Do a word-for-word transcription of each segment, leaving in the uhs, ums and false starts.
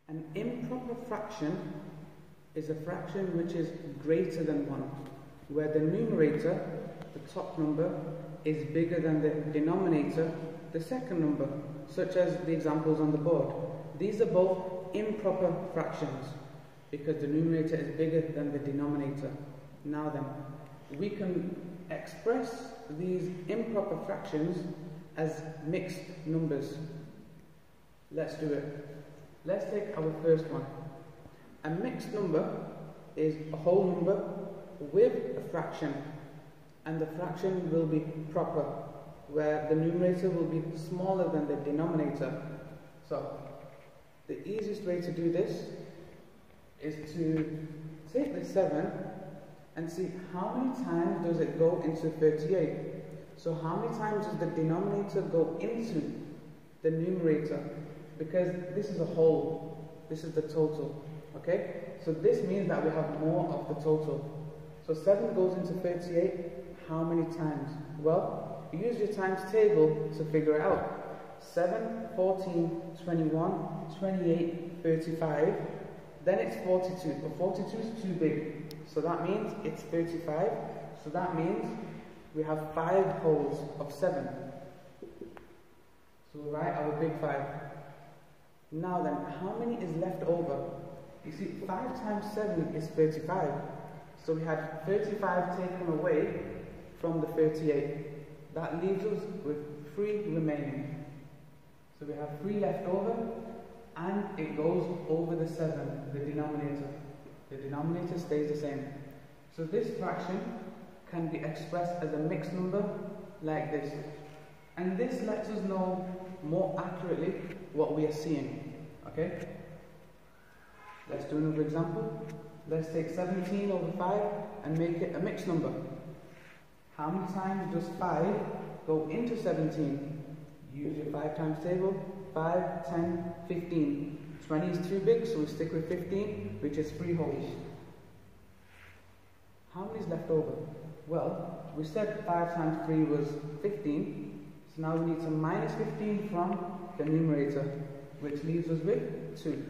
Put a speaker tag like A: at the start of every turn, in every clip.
A: An improper fraction is a fraction which is greater than one, where the numerator, the top number, is bigger than the denominator, the second number, such as the examples on the board. These are both improper fractions because the numerator is bigger than the denominator. Now then, we can express these improper fractions as mixed numbers. Let's do it. Let's take our first one. A mixed number is a whole number with a fraction, and the fraction will be proper, where the numerator will be smaller than the denominator. So, the easiest way to do this is to take the seven and see how many times does it go into thirty-eight. So how many times does the denominator go into the numerator? Because this is a whole, this is the total, okay? So this means that we have more of the total. So seven goes into thirty-eight, how many times? Well, use your times table to figure it out. seven, fourteen, twenty-one, twenty-eight, thirty-five, then it's forty-two, but forty-two is too big. So that means it's thirty-five, so that means we have five wholes of seven. So we write our big five. Now then, how many is left over? You see, five times seven is thirty-five. So we had thirty-five taken away from the thirty-eight. That leaves us with three remaining. So we have three left over, and it goes over the seven, the denominator. The denominator stays the same. So this fraction can be expressed as a mixed number like this. And this lets us know more accurately what we are seeing. Okay? Let's do another example. Let's take seventeen over five and make it a mixed number. How many times does five go into seventeen? Use your five times table. five, ten, fifteen. twenty is too big, so we stick with fifteen, which is three wholes. How many is left over? Well, we said five times three was fifteen, so now we need to minus fifteen from the numerator, which leaves us with two.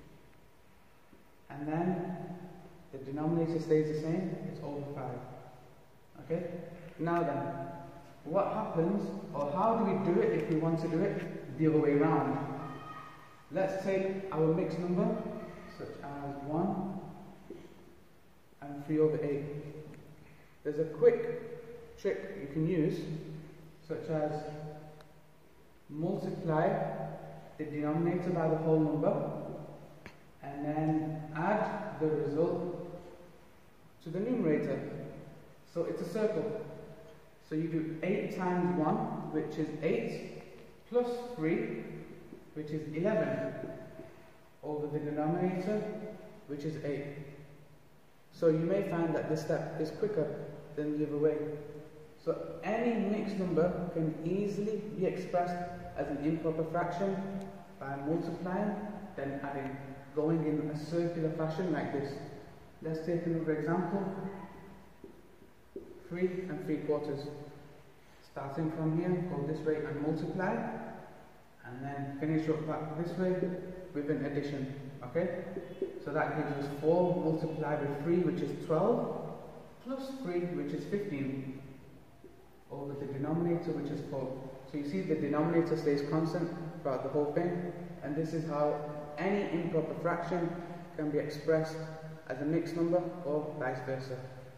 A: And then the denominator stays the same, it's over five. Okay? Now then, what happens, or how do we do it if we want to do it the other way around? Let's take our mixed number, such as one and three over eight. There's a quick trick you can use, such as multiply the denominator by the whole number, and then add the result to the numerator. So it's a circle. So you do eight times one, which is eight, plus three, which is eleven, over the denominator, which is eight. So you may find that this step is quicker than the other way. So any mixed number can easily be expressed as an improper fraction by multiplying, then adding, going in a circular fashion like this. Let's take another example. three and three quarters. Starting from here, go this way and multiply, and then finish up back this way with an addition. Okay? So that gives us four multiplied with three, which is twelve, plus three, which is fifteen, over the denominator, which is four. So you see the denominator stays constant throughout the whole thing, and this is how any improper fraction can be expressed as a mixed number or vice versa.